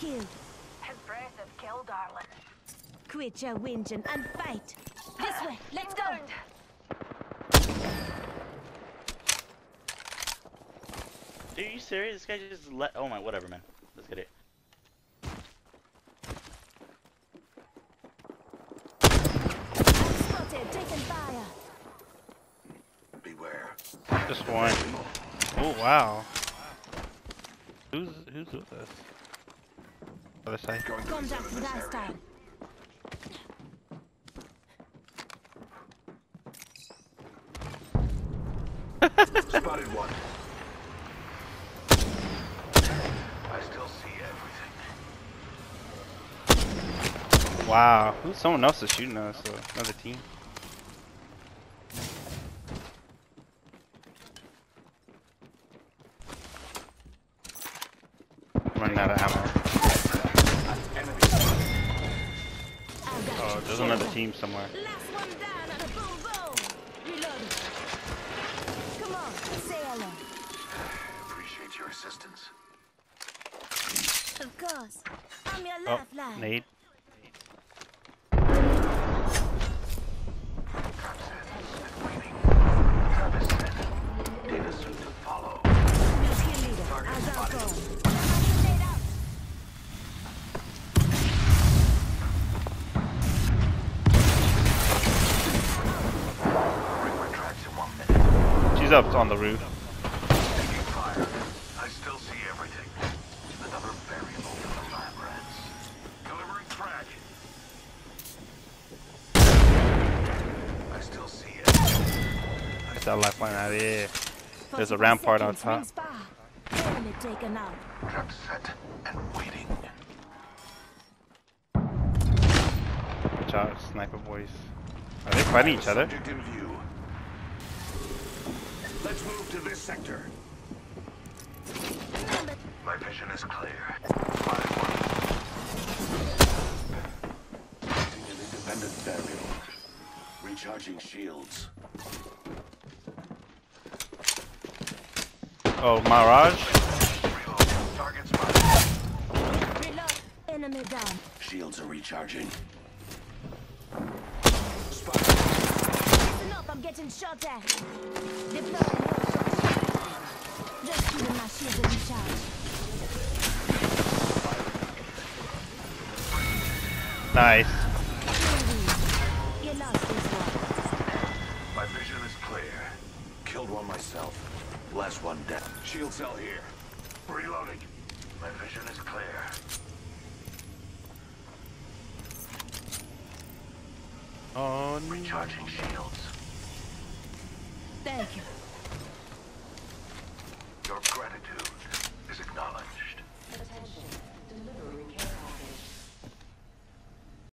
kill. Impressive kill, darling. Quit your whinging and fight. This way, let's go. Dude, are you serious? This guy just let. Oh my, whatever, man. Let's get it. Spotted, taking fire. Beware. Just one. Oh wow. Who's with us? Other side. Contact with hostile. Spotted one. I still see everything. Wow. Who's someone else is shooting us? So another team. I'm running out of ammo. Oh, there's another team somewhere. Last one down and a boom boom. Reload. Come on, say hello. Appreciate your assistance. Of course. I'm your Oh, lifeline. nade. Trap set and waiting. Travis set. Data soon to follow. New kill leader. Target As I'll spotted. go. Grenade out. Bring my tracks in 1 minute. She's up on the roof. Taking fire. I still see everything. Another variable for the lab rats. Delivering track. I still see it. Get that lifeline out of here. There's a 45 rampart on seconds, top. ring spar. Enemy taken out. Trap set and waiting. Watch out, sniper boys. Are they fighting each other? Subject in view. Let's move to this sector. My vision is clear. Spotted one. Placing an independent burial. Recharging shields. Oh, Mirage? Reload. Target spotted. Reload. Enemy down. Shields are recharging. Listen up, I'm getting shot at. Deploying your shot. Just giving my shield a recharge. Nice. You lost this one. My vision is clear. Killed one myself. Last one dead. Shield cell here. Reloading. My vision is clear. Oh, no. Recharging shields. Thank you. Your gratitude is acknowledged.